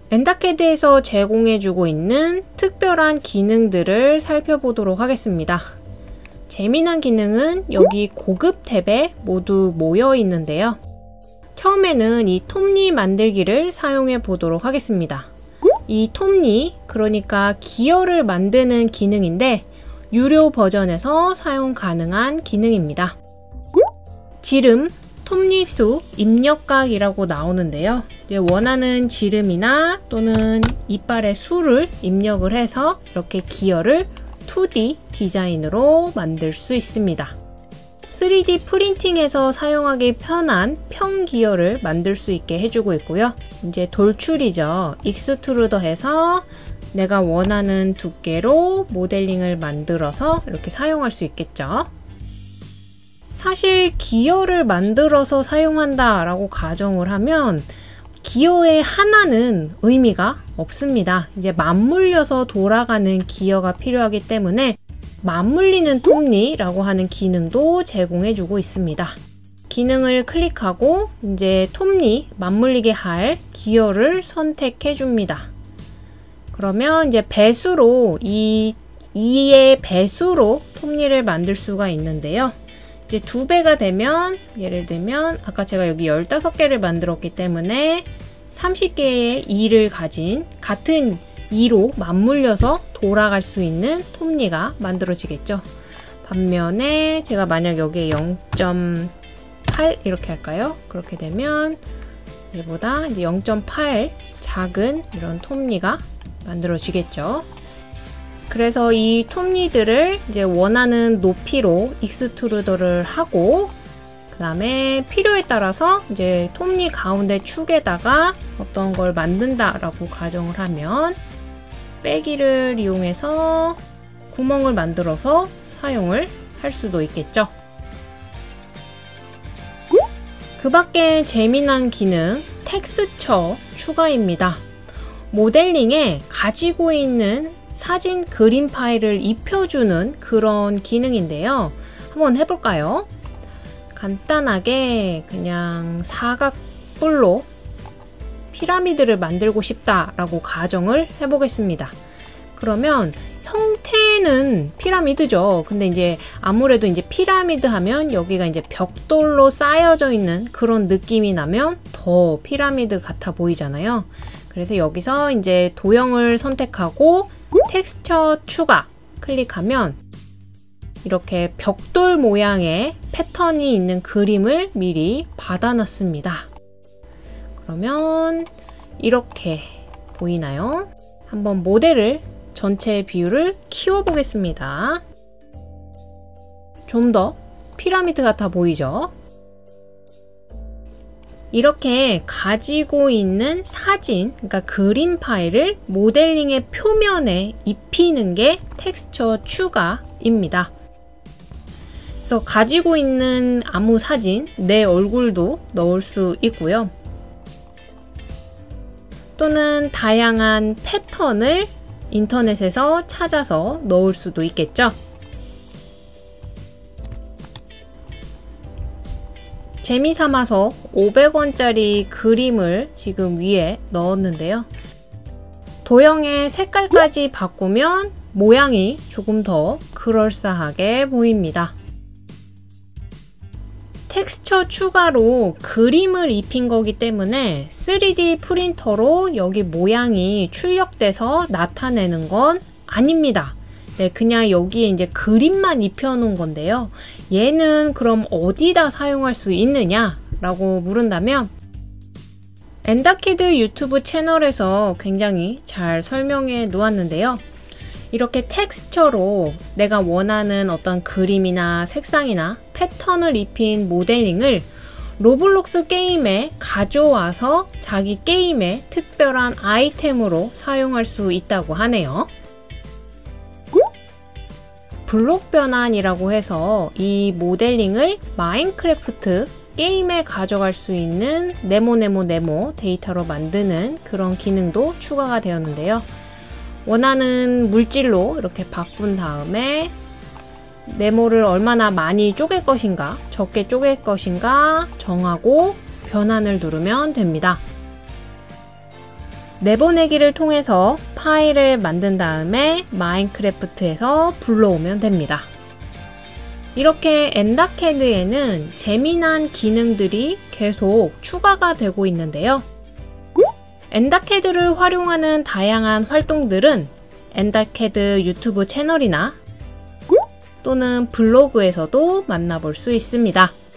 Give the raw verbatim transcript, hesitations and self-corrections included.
엔다캐드에서 제공해주고 있는 특별한 기능들을 살펴보도록 하겠습니다. 재미난 기능은 여기 고급 탭에 모두 모여 있는데요. 처음에는 이 톱니 만들기를 사용해 보도록 하겠습니다. 이 톱니, 그러니까 기어를 만드는 기능인데 유료 버전에서 사용 가능한 기능입니다. 지름, 톱니수, 입력각이라고 나오는데요. 이제 원하는 지름이나 또는 이빨의 수를 입력을 해서 이렇게 기어를 투디 디자인으로 만들 수 있습니다. 쓰리디 프린팅에서 사용하기 편한 평 기어를 만들 수 있게 해주고 있고요. 이제 돌출이죠. 익스트루더해서 내가 원하는 두께로 모델링을 만들어서 이렇게 사용할 수 있겠죠. 사실 기어를 만들어서 사용한다 라고 가정을 하면 기어의 하나는 의미가 없습니다. 이제 맞물려서 돌아가는 기어가 필요하기 때문에 맞물리는 톱니라고 하는 기능도 제공해주고 있습니다. 기능을 클릭하고 이제 톱니 맞물리게 할 기어를 선택해줍니다. 그러면 이제 배수로 이 이의 배수로 톱니를 만들 수가 있는데요. 이제 두 배가 되면 예를 들면 아까 제가 여기 열다섯 개를 만들었기 때문에 삼십 개의 이를 가진 같은 이로 맞물려서 돌아갈 수 있는 톱니가 만들어지겠죠. 반면에 제가 만약 여기에 영 점 팔 이렇게 할까요? 그렇게 되면 얘보다 이제 영 점 팔 작은 이런 톱니가 만들어지겠죠. 그래서 이 톱니들을 이제 원하는 높이로 익스트루더를 하고 그 다음에 필요에 따라서 이제 톱니 가운데 축에다가 어떤 걸 만든다라고 가정을 하면 빼기를 이용해서 구멍을 만들어서 사용을 할 수도 있겠죠. 그 밖에 재미난 기능 텍스처 추가입니다. 모델링에 가지고 있는 사진 그림 파일을 입혀주는 그런 기능인데요. 한번 해볼까요? 간단하게 그냥 사각뿔로 피라미드를 만들고 싶다라고 가정을 해보겠습니다. 그러면 형태는 피라미드죠. 근데 이제 아무래도 이제 피라미드 하면 여기가 이제 벽돌로 쌓여져 있는 그런 느낌이 나면 더 피라미드 같아 보이잖아요. 그래서 여기서 이제 도형을 선택하고 텍스처 추가 클릭하면 이렇게 벽돌 모양의 패턴이 있는 그림을 미리 받아놨습니다. 그러면 이렇게 보이나요? 한번 모델을 전체 비율을 키워보겠습니다. 좀 더 피라미드 같아 보이죠? 이렇게 가지고 있는 사진, 그러니까 그림 파일을 모델링의 표면에 입히는 게 텍스처 추가입니다. 그래서 가지고 있는 아무 사진, 내 얼굴도 넣을 수 있고요. 또는 다양한 패턴을 인터넷에서 찾아서 넣을 수도 있겠죠. 재미삼아서 오백 원짜리 그림을 지금 위에 넣었는데요. 도형의 색깔까지 바꾸면 모양이 조금 더 그럴싸하게 보입니다. 텍스처 추가로 그림을 입힌 거기 때문에 쓰리디 프린터로 여기 모양이 출력돼서 나타내는 건 아닙니다. 네, 그냥 여기에 이제 그림만 입혀놓은 건데요. 얘는 그럼 어디다 사용할 수 있느냐? 라고 물은다면 엔다캐드 유튜브 채널에서 굉장히 잘 설명해 놓았는데요. 이렇게 텍스처로 내가 원하는 어떤 그림이나 색상이나 패턴을 입힌 모델링을 로블록스 게임에 가져와서 자기 게임의 특별한 아이템으로 사용할 수 있다고 하네요. 블록 변환이라고 해서 이 모델링을 마인크래프트 게임에 가져갈 수 있는 네모네모네모 데이터로 만드는 그런 기능도 추가가 되었는데요. 원하는 물질로 이렇게 바꾼 다음에 네모를 얼마나 많이 쪼갤 것인가, 적게 쪼갤 것인가 정하고 변환을 누르면 됩니다. 내보내기를 통해서 파일을 만든 다음에 마인크래프트에서 불러오면 됩니다. 이렇게 엔더캐드에는 재미난 기능들이 계속 추가가 되고 있는데요. 엔더캐드를 활용하는 다양한 활동들은 엔더캐드 유튜브 채널이나 또는 블로그에서도 만나볼 수 있습니다.